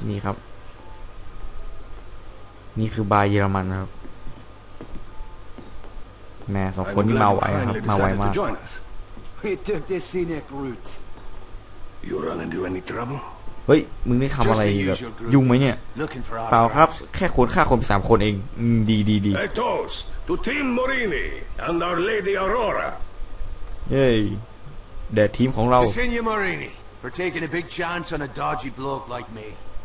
นี่ครับนี่คือบาร์เยอรมันครับแม่2 คนนี่มาไวครับมาไวมาก We took the scenic route. You run into any trouble? เฮ้ยมึงได้ทำอะไรแบบยุ่งไหมเนี่ยเปล่าครับแค่คนฆ่าคนไป3 คนเองดี A toast to Team Morini and Our Lady Aurora. เย้แด่ทีมของเรา To Signor Morini for taking a big chance on a dodgy bloke like me.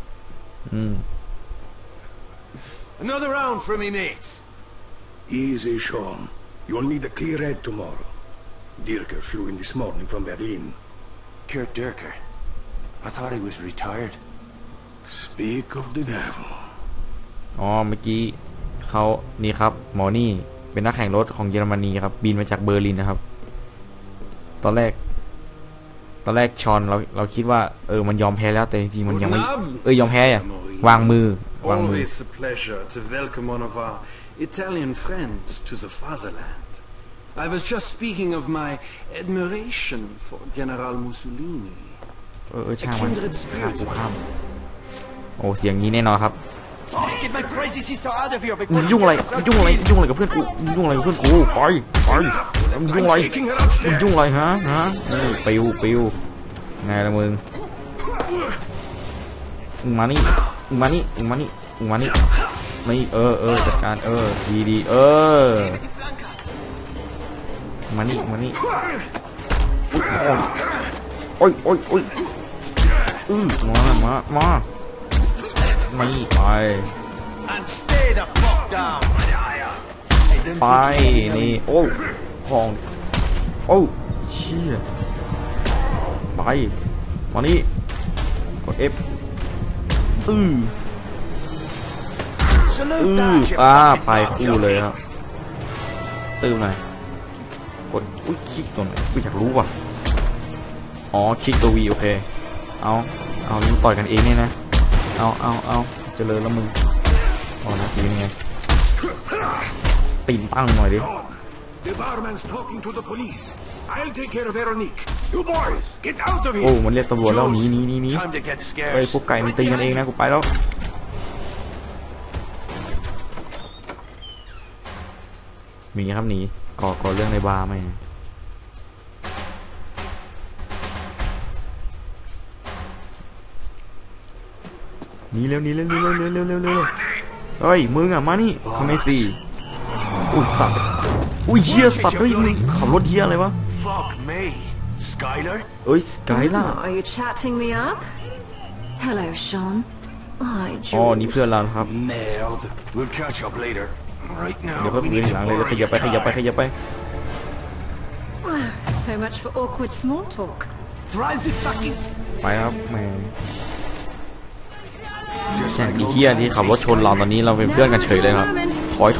Another round for me mates. Easy, Sean. You'll need a clear head tomorrow. Dirker flew in this morning from Berlin. Kurt Dirker. I thought he was retired. Speak of the devil. อ๋อเมื่อกี้เขานี่ครับหมอนี่เป็นนักแข่งรถของเยอรมนีครับบินมาจากเบอร์ลินนะครับตอนแรกชอนเราคิดว่ามันยอมแพ้แล้วแต่จริงๆมันยังไม่ยอมแพ้อ่ะวางมือ Always a pleasure to welcome one of our Italian friends to the fatherland. I was just speaking of my admiration for General Mussolini. ช่างมันข้ามโอ้เสียงนี้แน่นอนครับมึงยุ่งอะไรกับเพื่อนกูยุ่งอะไรกับเพื่อนกูไปมึงยุ่งอะไรฮะปิวไงล่ะมึงมานี่ไม่จัดการดีมานี่โอ้ยมาไม่ไปนี่โอ้ของโอ้เชี่ยไปมานี่กด F ไปคู่เลยครับตื้มหน่อยกดคลิกตัวไหนกูอยากรู้ว่ะอ๋อคลิกตัว V โอเคเอาต่อยกันเองเนี่ยนะเอาเจริญแล้วมึงนะทีนี้ไงตีนตั้งหน่อยดิ The barman's talking to the police. I'll take care of Veronique. You boys, get out of here. โอ้มันเรียกตำรวจแล้วหนีเฮ้ยพวกไก่มันตีกันเองนะกูไปแล้วมีครับหนีก่อเรื่องในบาร์ไหมหนีเร็วเฮ้ยมึงอ่ะมานี่ทำไมสิอุ้ยสัตว์เฮียสัตว์เฮ้ยมึงขับรถเฮียอะไรวะ Fuck me, Skylar. สกายล่ะ Are you chatting me up? Hello, Sean. Hi, นี่เพื่อนเราครับ Nailed. We'll catch up later. Right เดี๋ยว now, เพิ่ we ง need หลั to งเลยขยับไป So much for awkward small talk. Drive the fucking. ไปครับแม่แข่งเฮียที่ขับรถชนเราตอนนี้เราเป็นเพื่อนกันเฉยเลยครับถอย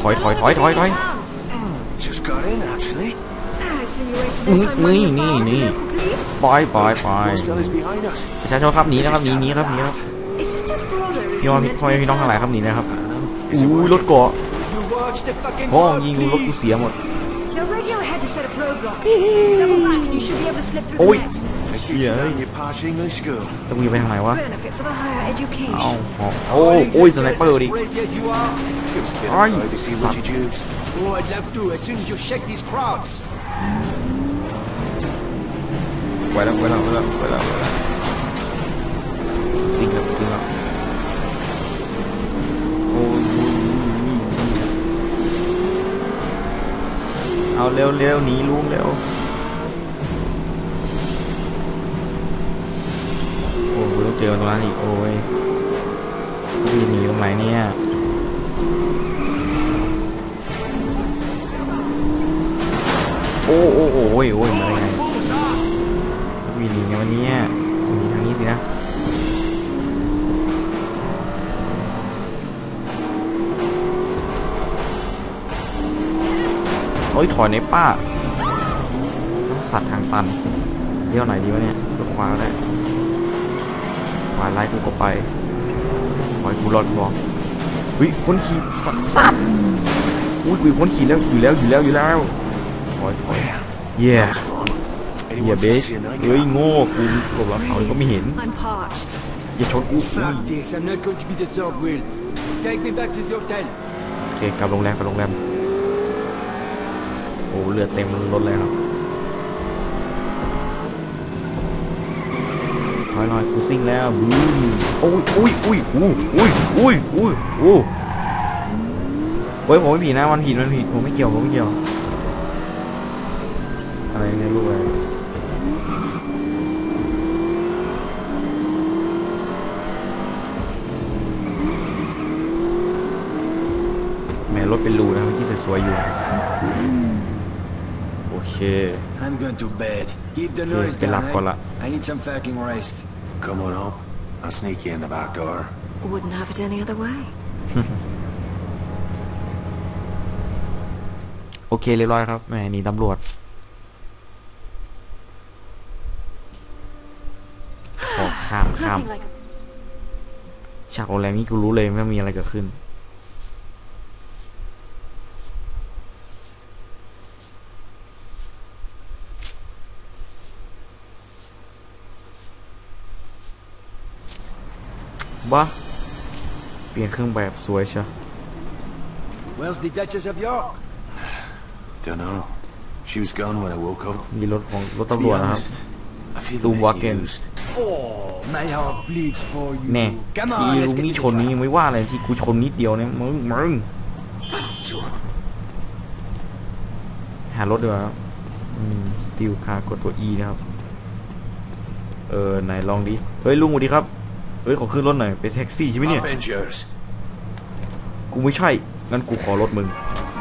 Just got in, actually. So you wasted your time on your phone, นี่ local police? ไป Those fellas behind us. ประชาชนครับหนีนะครับหนีครับ Is this Desperado พี่ routine meant to be น้องทั้งหลายครับ done? หนีนะครับ Is it worth รถ it? เกาะ You watch the fucking ห้อง road, ยิงรถกู please. เสียหมด The radio had to set up roadblocks. Double back and you should be able to slip through Oi. the net. I teach you that in your posh English school. ต้องมีไปทางไหนวะ Benefits of a higher เอา education. โอ้ยสไนเปอร์ดิ Crazy as you are. Just kidding, Aye. privacy, would you, Jews? Oh, I'd love to as soon as you shake these crowds. ไปแล้วซิงแล้วโอ้ยเอาเร็วหนีลุงเร็วโอ้ยต้องเจอตรงนั้นอีกโอ้ยวิ่งหนีตรงไหนเนี่ยโอ้ยมาไงวิ่งหนีไงวันนี้หนีทางนี้สินะโอ้ยถอยในป้าต้องสัตว์ทางตันเลี้ยวไหนดีวะเนี่ยรถขวาก็ได้ขวาไล่กูก็ไปปล่อยกูรอดบอกวิคนขี่สัตว์อุ้ยคนขี่แล้วอยู่แล้วถอยเย่เบสเฮ้ยโง่กูหลบหลังเสาก็ไม่เห็น I'm parched. อย่าชนกู Fuck this, I'm not going to be the third wheel. Take me back to the hotel. โอเคกลับโรงแรมโอ้เลือดเต็มรถเลยครับถอยหน่อยกูซิ่งแล้วบูมโอ้ยเฮ้ยผมไม่ผิดนะมันผิดผมไม่เกี่ยวอะไรเนี่ยลูกอะไรแม่รถเป็นรูนะที่สวยๆอยู่โอเค I'm going to bed. Keep the โอเค noise ไปหลับ down, ก่อนละ I need some fucking rest. Come on up. I'll sneak you in the back door. Wouldn't have it any other way. โอเคเรียบร้อยครับแหมหนีตำรวจออกข้าม Nothing like a ฉากโรงแรมนี้กูรู้เลยว่ามีอะไรเกิดขึ้นบ้าเปลี่ยนเครื่องแบบสวยเชียว Where's the Duchess of York? Dunno. She was gone when I woke up. มีรถ To ตำร be วจนะครับ honest, I feel To a walk bit in. used. Oh, my heart bleeds for you. แน่ Come ที่ on, รู้ let's get นี่ to ชนนี้ยังไม่ว่าเลยที่กูชนนิดเดียวเนี่ยมึงหารถดีกว่าครับสติลคาร์กดตัว E นะครับไหนลองดิเฮ้ยลุงสวัสดีครับเฮ้ยขอขึ้นรถหน่อยเป็นแท็กซี่ใช่ไหมเนี่ย Avengers. กูไม่ใช่งั้นกูขอรถมึง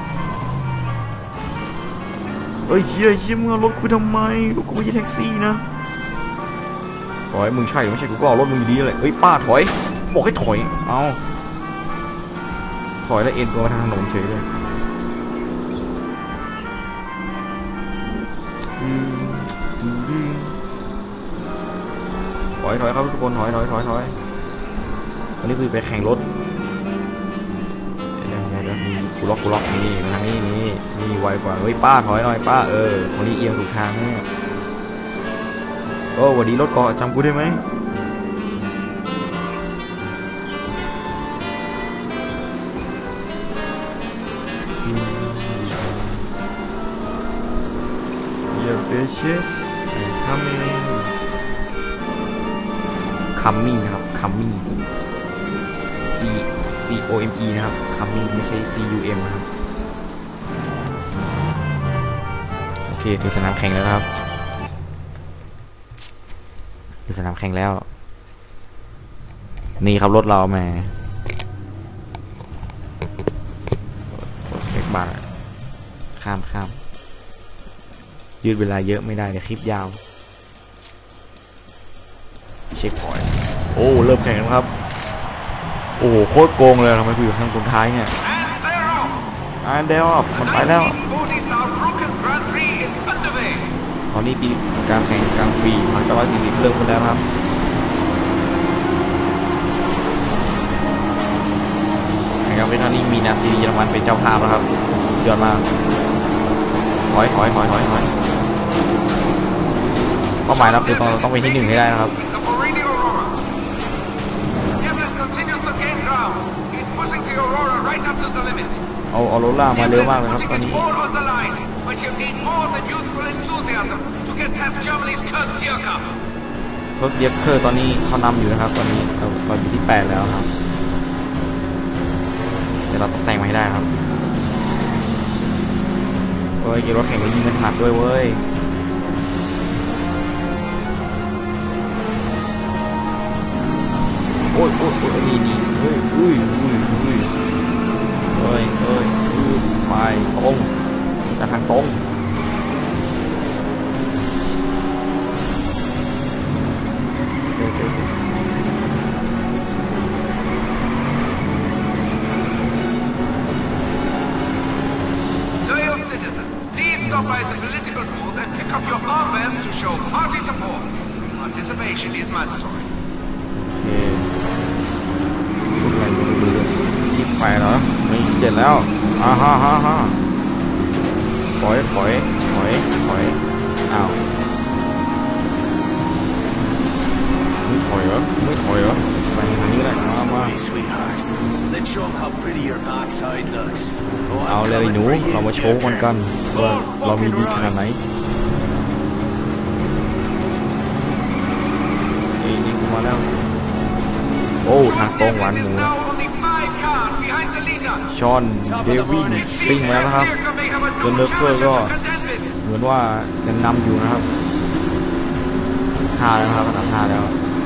เฮ้ยเฮียมึงเอารถกูทำไมกูไม่ใช่แท็กซี่นะถอยมึงใช่ไม่ใช่กูก็เอารถมึงดีเลยเฮ้ยป้าถอยบอกให้ถอยเอาถอยแล้วเอ็นตัวมาทางถนนเฉยเลยถอยครับทุกคนถอยวันนี้คือไปแข่งรถเดี๋ยวมีกูล็อกนี่มาทางนี่ไวกว่าเฮ้ยป้าถอยหน่อยป้าวันนี้เอียงถูกทางแน่โอ้วันนี้รถเกาะจำกูได้ไหมcoming ครับ coming COME นะครับ coming ไม่ใช่ CUM นะครับโอเคถึงสนามแข่งแล้วครับถึงสนามแข่งแล้วนี่ครับรถเราแม่สเปคบาร์ข้ามยืดเวลาเยอะไม่ได้เดี๋ยวคลิปยาวเช็คพอยต์โอ้เริ่มแข่งแล้วครับโอ้โคตรโกงเลยทำไมกูอยู่ข้างตรงท้ายเนี่ยเดวมันไปแล้วตอนนี้ปีการแข่งกลางปี1940เริ่มขึ้นแล้วครับนะครับในท่านี้มีนาซีเยอรมันเป็นเจ้าภาพแล้วครับเดือดมากถอยเป้าหมายเราคือต้องไปที่1ให้ได้นะครับเอาโรล่ามาเร็วมากเลยครับตอนนี้เคิร์กเดียร์เคอร์ตอนนี้เขานำอยู่นะครับตอนนี้เราอยู่ที่8แล้วครับเดี๋ยวเราต้องแซงมาให้ได้ครับเฮ้ยรถแข่งก็ยิงกันหนักด้วยเว้ยโอ้ยนี่เฮ้ยไปตรงจะทางตรง Loyal citizens, please stop by the political booth and pick up your armbands to show party support. Participation is mandatory. 28เหรอไม่7แล้วฮ่าถอยอ้าวไม่ถอยเหรอว์มันกันว่าเรามีดีขนาดไหนนี่กูมาแล้วโอ้ทางตรงหวานหมูชอนเดวินซิ่งแล้วนะครับจนเลฟเฟอร์ก็เหมือนว่ายังนำอยู่นะครับ5แล้วนะครับอันดับ5แล้ว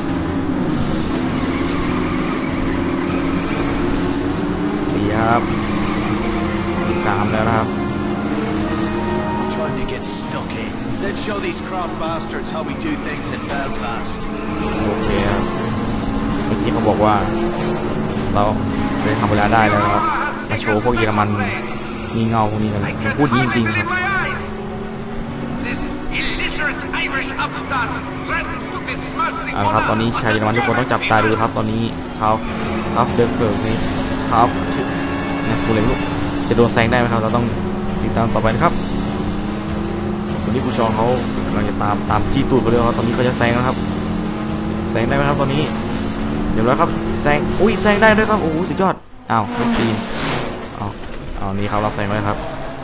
4ครับที่3แล้วนะครับ Trying to get stuck in. Let's show these crop bastards how we do things in Belfast. โอเคครับเมื่อกี้เขาบอกว่าเราเคยทำเวลาได้แล้วครับมาโชว์พวกเยอรมันมีเงาพวกนี้กันผมพูดจริงๆครับ This illiterate Irish upstart threatens to besmirch the เอาละครับตอนนี้ชาวเยอรมันทุกคนต้องจับตาดูครับตอนนี้เขาเดินเกิดนี่ครับนัสกูเลนลูกจะโดนแซงได้ไหมครับเราต้องติดตามต่อไปนะครับตอนนี้ผู้ชองเขากำลังจะตามจี้ตูดไปเลยครับตอนนี้เขาจะแซงแล้วครับแซงได้ไหมครับตอนนี้เดี๋ยวแล้วครับแซงอุ้ยแซงได้ด้วยครับโอ้โหสุดยอดอ้าวไม่ซีนเอานี่ครับเราแซงไว้ครับ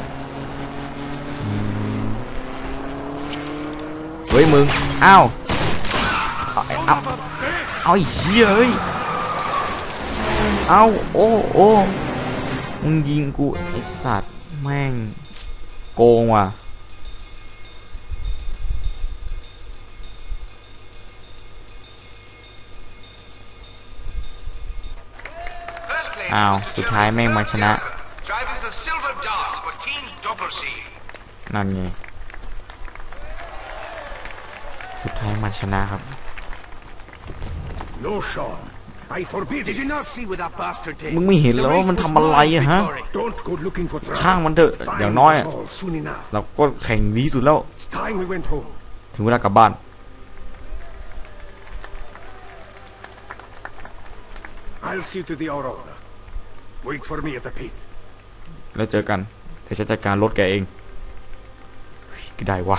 เฮ้ยมึงอ้าวเอาไอ้เหี้ยเฮ้ยเอาโอ้มึงยิงกูไอ้สัตว์แม่งโกงว่ะอ้าวสุดท้ายแม่งมาชนะนั่นไงสุดท้ายมาชนะครับ No, Sean. I forbid Did it. you not see what that bastard did? มึงไม่เห็นเหรอว่ามันทำอะไรอะฮะ Don't go looking for trouble. ช่างมันเถอะ Find อย่างน้อย us all soon enough. เราก็แข่งดีสุดแล้ว It's time we went home. ถึงเวลากลับบ้าน I'll see to the Aurora. Wait for me at the pit. แล้วเจอกันเดี๋ยวฉันจัดการรถแกเองก็ได้วะ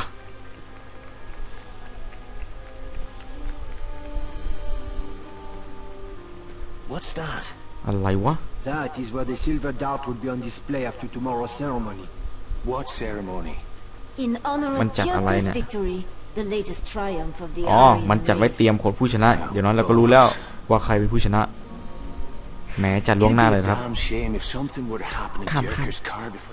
What's that? อะไรวะ That is where the silver dart will be on display after tomorrow's ceremony. What ceremony? In honor of มันจัดอะไรเนี่ย Kyoto's victory, the latest triumph of the อ๋อ Aryan มันจัดไว้ race. เตรียมคนผู้ชนะ เดี๋ยวน้อยเราก็รู้แล้วว่าใครเป็นผู้ชนะแหมจัดล่วงหน้าเลยครับ Damn shame if something were to happen in Come, Jerker's car before.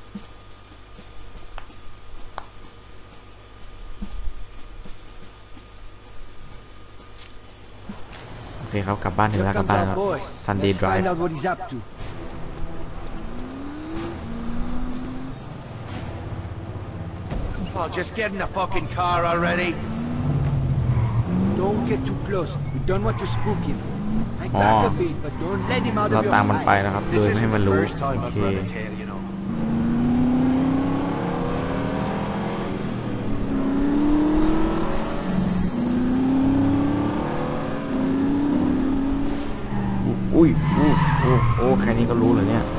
โอเคครับกลับบ้านถึง Here แล้วกลับ comes บ้าน our แล้ว boy. Sunday Let's drive find out what he's up to. Oh, just get in the fucking car already. Don't get too close. We don't want to spook him. Hang back a bit, but don't let him out เรา of your ตามมันไป sight. นะครับโด This ยไม่ให้ isn't มัน the รู้ first time โอ I've เค read a tale, you know. อุ้ยโอ้แค่นี้ก็รู้เลยเนี่ย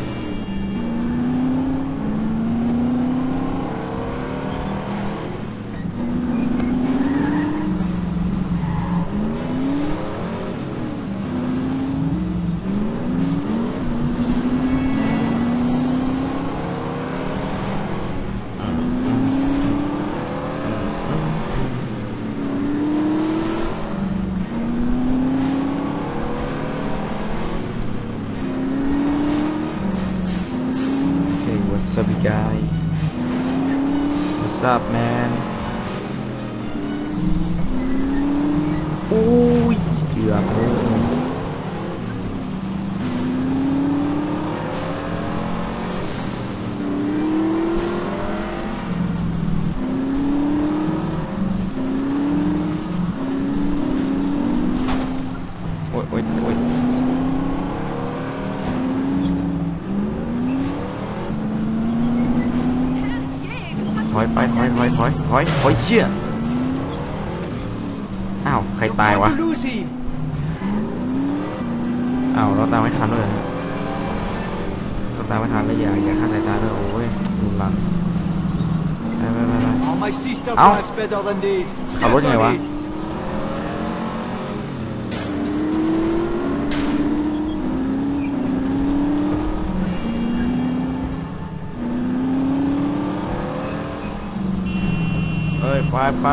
What's up guy What's up man อุ้ยเกือบเลยโอ้ยถอยไปถอยเชี่ยอ้าวใครตายวะ Going to lose him. อ้าวเราตามไม่ทันเลยเราตามไม่ทันแล้วอย่าฆ่าสายตาด้วยโอ้ยรุนแรงไป Oh, my sister Ow. drives better than this. ขับรถยังไงวะ Step ไป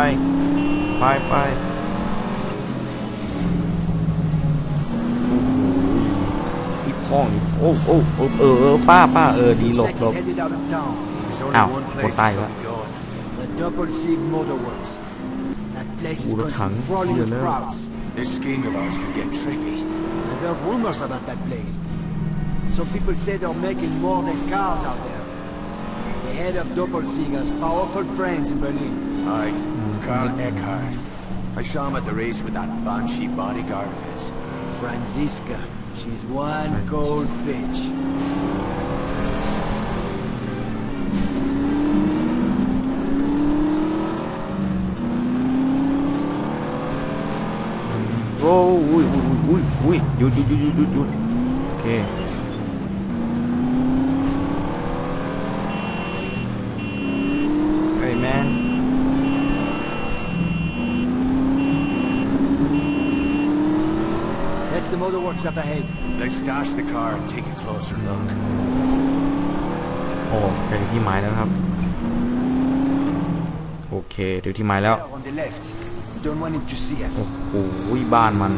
พี่พ่องโอ้ป้าดีหล Looks บ like หล he's บ headed out of town. There's Ow, only one place คนตาย he แล้ว could be going. The Doppelsig Motorworks. That place is Ủa, nó going to thẳng be crawling with kia nữa. crowds. This scheme of ours could get tricky. I've heard rumors about that place. Some people say they're making more than cars out there. The head of Doppelsig has powerful friends in Berlin. Aye, Karl Eckhart. I saw him at the race with that banshee bodyguard of his. Franziska. She's one cold bitch. Ui, หยุดโอเคเฮ้ยแมน That's the motorworks up ahead. Let's stash the car and take a closer look. โอ้เดี๋ยวที่หมายแล้วครับโอเคเดี๋ยวที่หมายแล้ว On the left. We don't want him to see us. โอ้โหบ้านมัน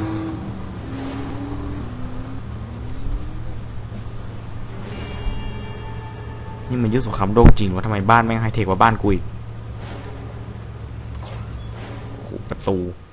นี่มันยุทธสงครามโลกจริงวะทำไมบ้านแม่งไฮเทคกว่าบ้านกูอีกโอ้โหประตู